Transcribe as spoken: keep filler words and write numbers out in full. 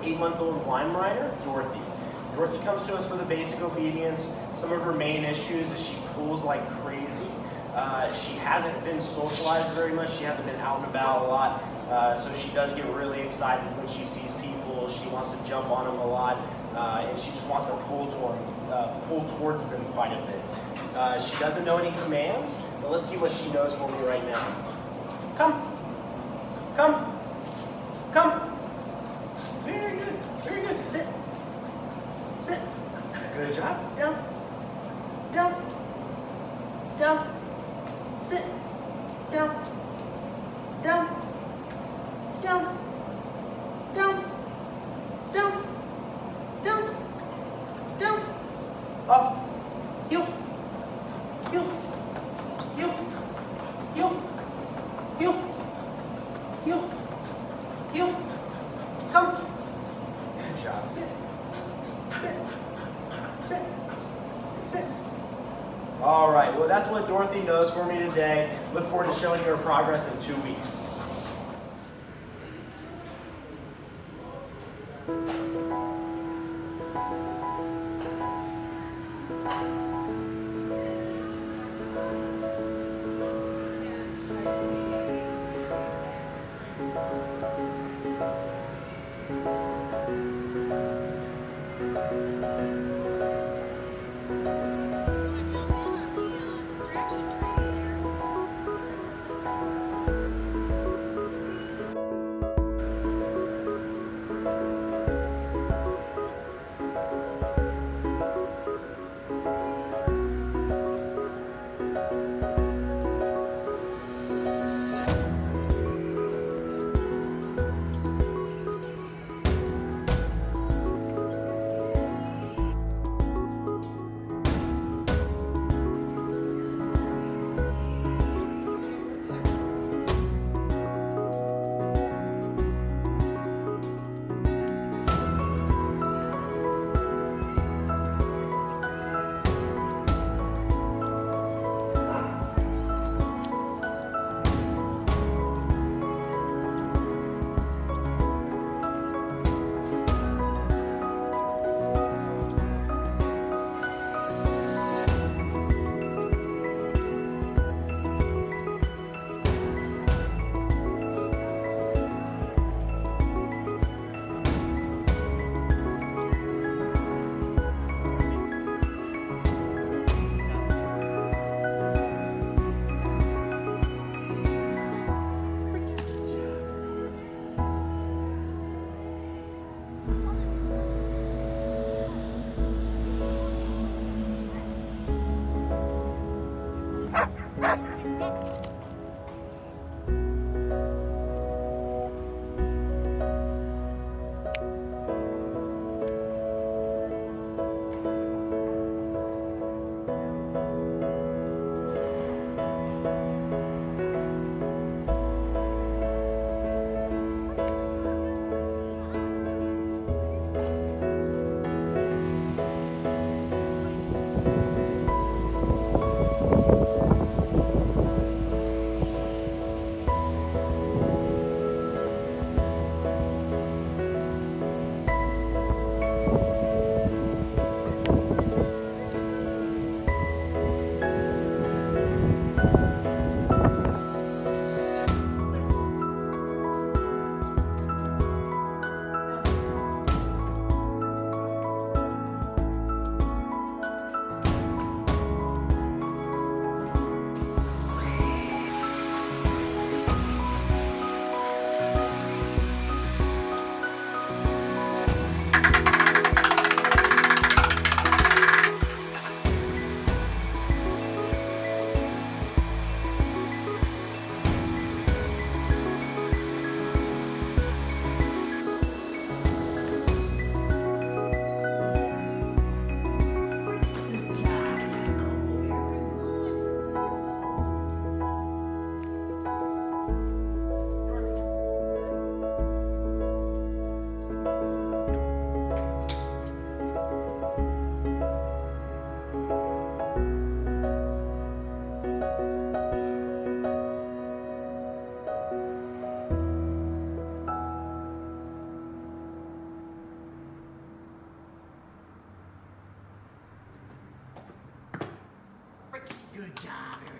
eight-month-old Weimaraner, Dorothy. Dorothy comes to us for the basic obedience. Some of her main issues is she pulls like crazy. Uh, she hasn't been socialized very much. She hasn't been out and about a lot. Uh, so she does get really excited when she sees people. She wants to jump on them a lot. Uh, and she just wants to pull, toward, uh, pull towards them quite a bit. Uh, she doesn't know any commands, but let's see what she knows for me right now. Come. Come. Come. Very good. Very good. Sit. Sit. Good job. Down. Down. Down. Sit. Down. Down. Down. Down. Down. Down. Down. Off. Heel. Heel. Heel. Heel. Heel. Heel. Heel. Come. Good job. Sit. Sit. Sit. Sit. All right, well, that's what Dorothy knows for me today. Look forward to showing her progress in two weeks. job. Here